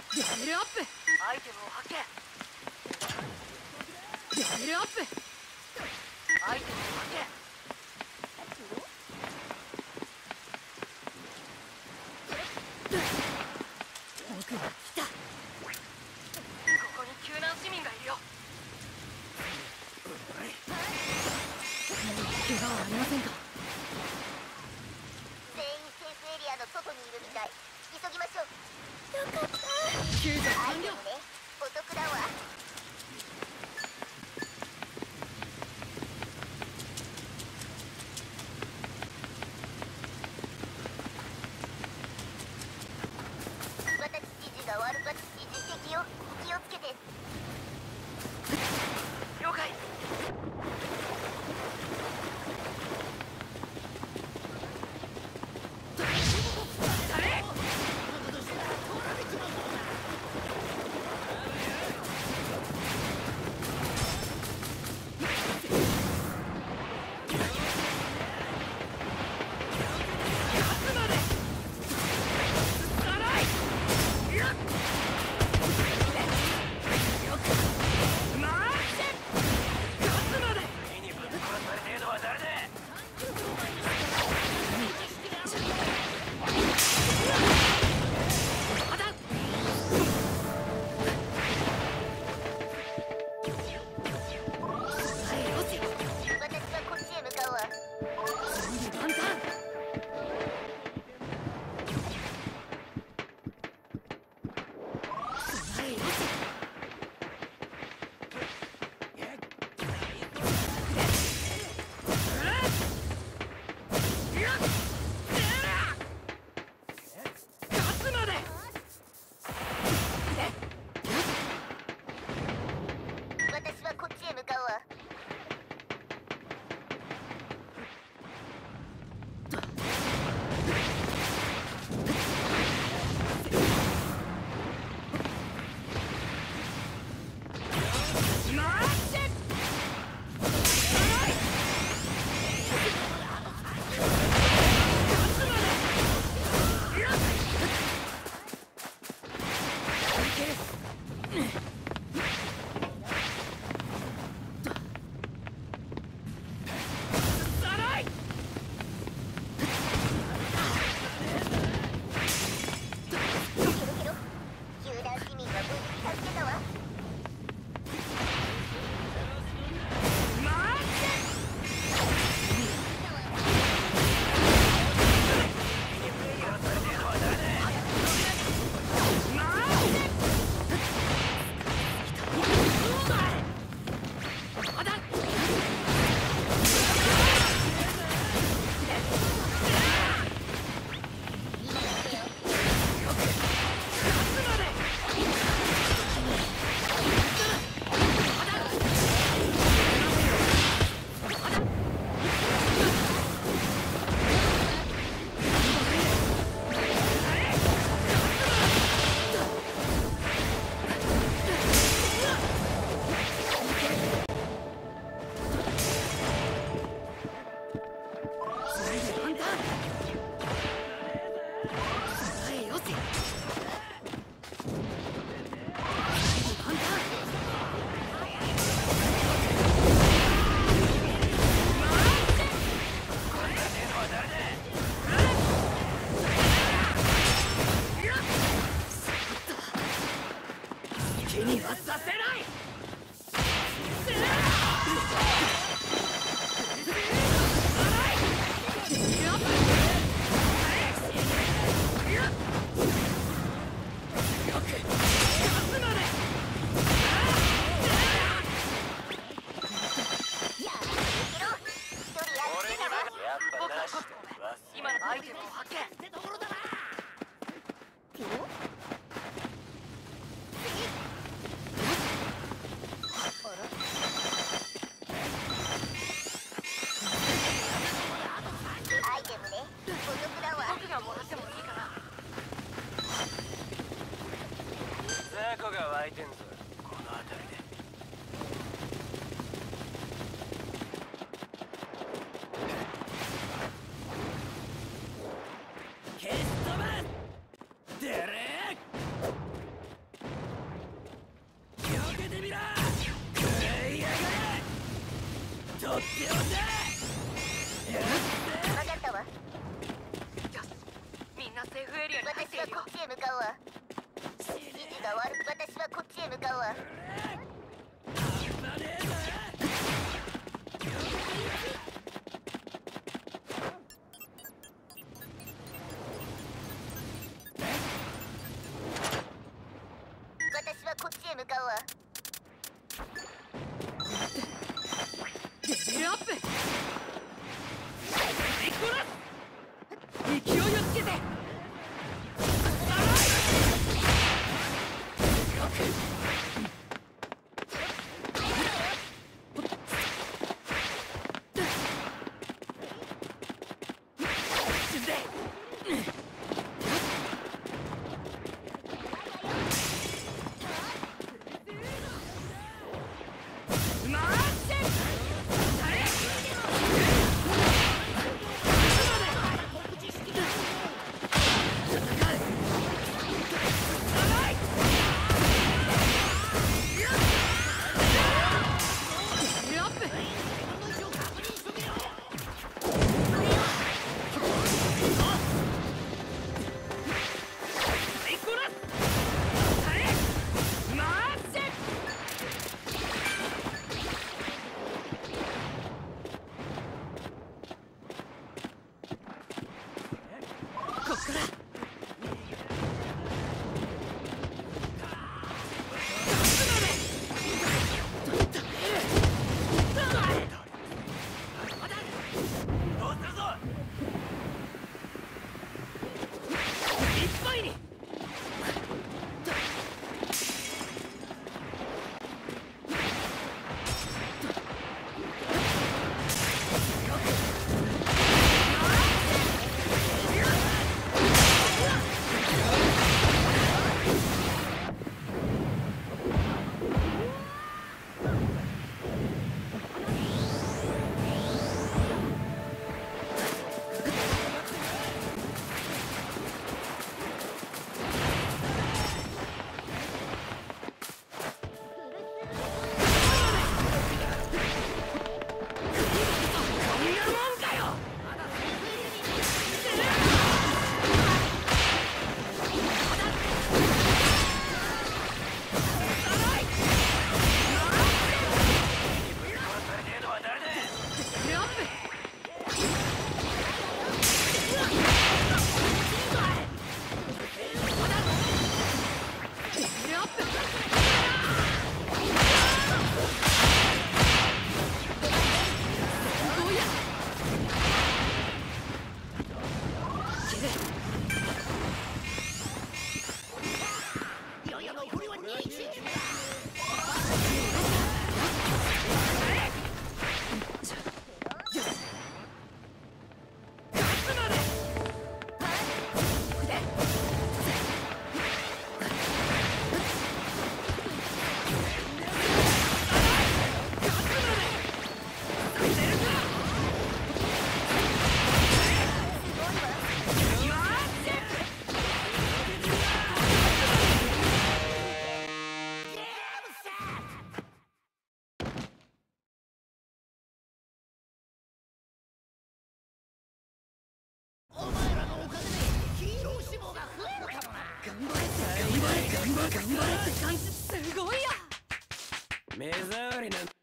レベルアップ。アイテムを発見。レベルアップ。アイテムを発見。僕は来た。ここに救難市民がいるよ。怪我はありませんか？ 全員セーフエリアの外にいるみたい。急ぎましょう。よかった。 救助完了。 アイテムね、お得だわ。私知事が悪かった知事敵よ。気をつけて。 了解。 私はこっちへ向かうわ。 にはさせない。今のアイテムを発見ってところだな。 アイテムね、お得だわ。 僕がもらってもいいかな。 雑魚が湧いてんぞ、この辺りで。ケストマンデレーかったわ。 よし、みんなセーフエリアに入っているよ私はこ。っちへ向かうわ。指示が悪い。私はこっちへ向かうわ。私はこっちへ向かうわ。 レベルアップ。勢いをつけて。 目障りなん